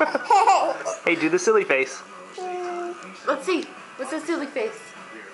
Hey, do the silly face. Let's see. What's the silly face?